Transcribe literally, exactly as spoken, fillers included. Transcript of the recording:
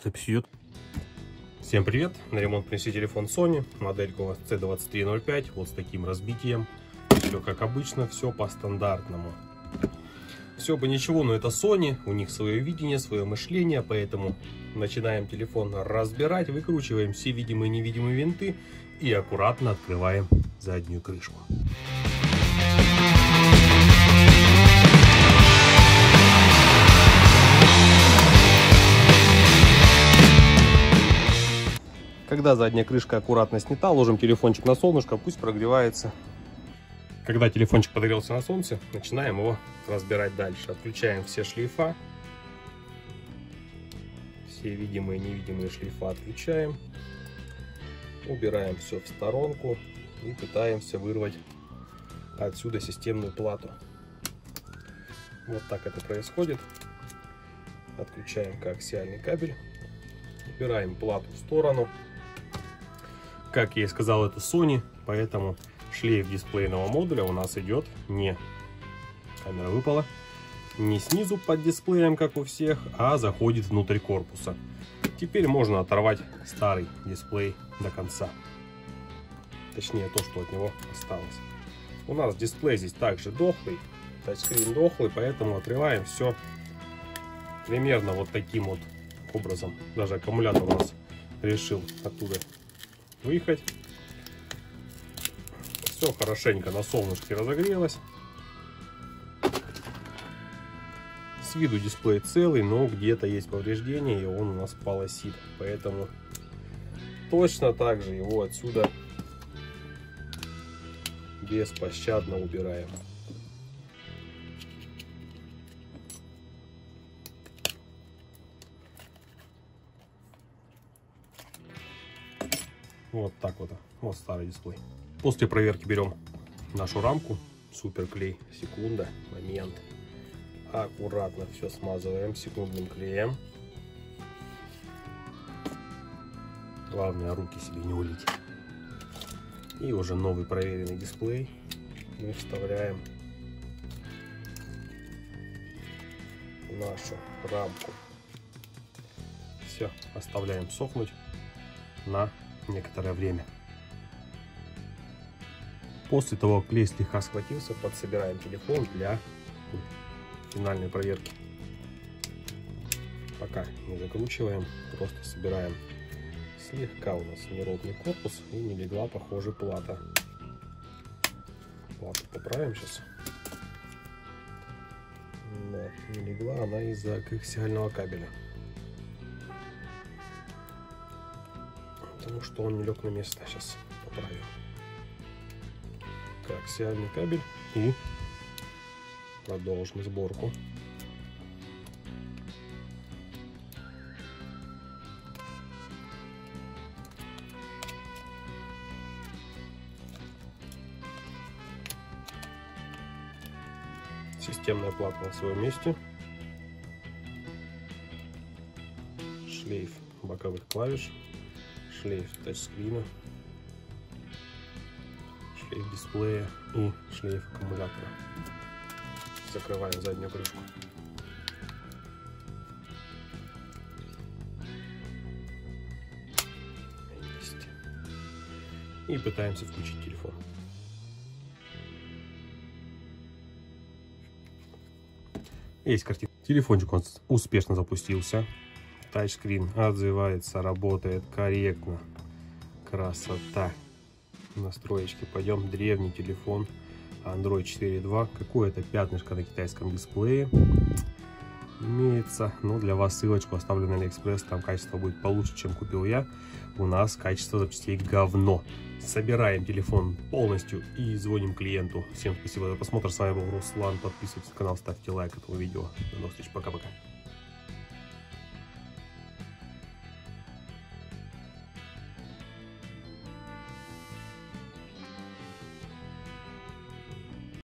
Просто пьет. Всем привет! На ремонт принесли телефон Sony. Моделька у вас си двадцать три ноль пять. Вот с таким разбитием. Все как обычно, все по стандартному. Все бы ничего, но это Sony. У них свое видение, свое мышление. Поэтому начинаем телефон разбирать. Выкручиваем все видимые и невидимые винты. И аккуратно открываем заднюю крышку. Когда задняя крышка аккуратно снята, ложим телефончик на солнышко, пусть прогревается. Когда телефончик подогрелся на солнце, начинаем его разбирать дальше. Отключаем все шлейфа. Все видимые и невидимые шлейфа отключаем. Убираем все в сторонку и пытаемся вырвать отсюда системную плату. Вот так это происходит. Отключаем коаксиальный кабель. Убираем плату в сторону. Как я и сказал, это Sony, поэтому шлейф дисплейного модуля у нас идет не, камера выпала, не снизу под дисплеем, как у всех, а заходит внутрь корпуса. Теперь можно оторвать старый дисплей до конца. Точнее, то, что от него осталось. У нас дисплей здесь также дохлый, тачскрин дохлый, поэтому отрываем все примерно вот таким вот образом. Даже аккумулятор у нас решил оттуда выехать. Все хорошенько на солнышке разогрелось. С виду дисплей целый, но где-то есть повреждения, и он у нас полосит. Поэтому точно так же его отсюда беспощадно убираем. Вот так вот. Вот старый дисплей. После проверки берем нашу рамку. Суперклей. Секунда. Момент. Аккуратно все смазываем секундным клеем. Главное, руки себе не улить. И уже новый проверенный дисплей мы вставляем в нашу рамку. Все. Оставляем сохнуть на некоторое время. После того, как клей слегка схватился, подсобираем телефон для финальной проверки. Пока не закручиваем, просто собираем. Слегка у нас неровный корпус и не легла, похоже, плата. Плату поправим сейчас. Да, не легла она из-за коаксиального кабеля. Потому что он не лег на место. Сейчас поправим. Коаксиальный кабель и продолжим сборку. Системная плата на своем месте. Шлейф боковых клавиш. Шлейф тачскрина, шлейф дисплея и шлейф аккумулятора. Закрываем заднюю крышку. И пытаемся включить телефон. Есть картинка. Телефончик у нас успешно запустился. Тачскрин отзывается, работает корректно. Красота. Настроечки. Пойдем. Древний телефон. Android четыре два. Какое-то пятнышко на китайском дисплее имеется. Но для вас ссылочку оставлю на Алиэкспресс. Там качество будет получше, чем купил я. У нас качество запчастей говно. Собираем телефон полностью и звоним клиенту. Всем спасибо за просмотр. С вами был Руслан. Подписывайтесь на канал, ставьте лайк этому видео. До новых встреч. Пока-пока.